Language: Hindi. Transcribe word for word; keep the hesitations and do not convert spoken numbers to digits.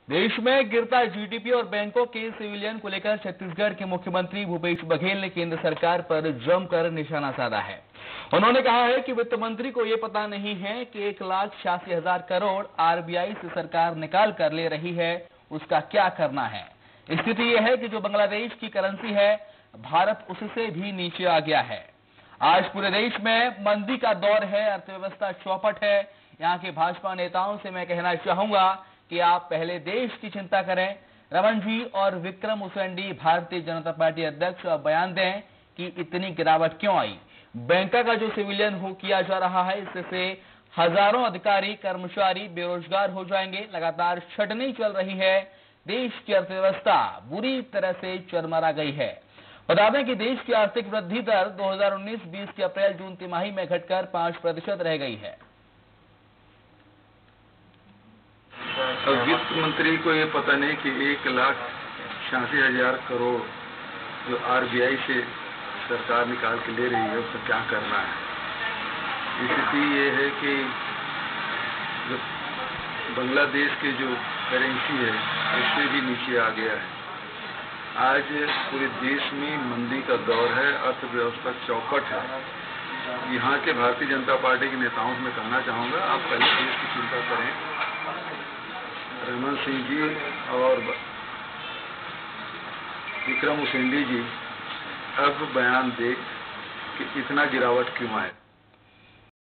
देश में गिरता जीडीपी और बैंकों के सिविलियन को लेकर छत्तीसगढ़ के मुख्यमंत्री भूपेश बघेल ने केंद्र सरकार पर जमकर निशाना साधा है। उन्होंने कहा है कि वित्त मंत्री को यह पता नहीं है कि एक लाख छियासी हजार करोड़ आरबीआई से सरकार निकाल कर ले रही है, उसका क्या करना है। स्थिति यह है कि जो बांग्लादेश की करेंसी है, भारत उससे भी नीचे आ गया है। आज पूरे देश में मंदी का दौर है, अर्थव्यवस्था चौपट है। यहाँ के भाजपा नेताओं से मैं कहना चाहूंगा कि आप पहले देश की चिंता करें। रमन जी और विक्रम उसेंडी भारतीय जनता पार्टी अध्यक्ष बयान दें कि इतनी गिरावट क्यों आई। बैंक का जो सिविलियन हो किया जा रहा है, इससे हजारों अधिकारी कर्मचारी बेरोजगार हो जाएंगे। लगातार छटनी चल रही है, देश की अर्थव्यवस्था बुरी तरह से चरमरा गई है। बता दें कि देश की आर्थिक वृद्धि दर दो हज़ार उन्नीस बीस की अप्रैल जून तिमाही में घटकर पांच प्रतिशत रह गई है। वित्त मंत्री को ये पता नहीं कि एक लाख छियासी हजार करोड़ जो आरबीआई से सरकार निकाल के ले रही है, उसका क्या करना है। स्थिति ये है कि जो बांग्लादेश के जो करेंसी है, उससे भी नीचे आ गया है। आज पूरे देश में मंदी का दौर है, अर्थव्यवस्था चौपट है। यहाँ के भारतीय जनता पार्टी के नेताओं से मैं कहना चाहूँगा, आप पहले देश की चिंता करें। रमन सिंह जी और विक्रम उसेंडी जी अब बयान दे कि इतना गिरावट क्यों आए।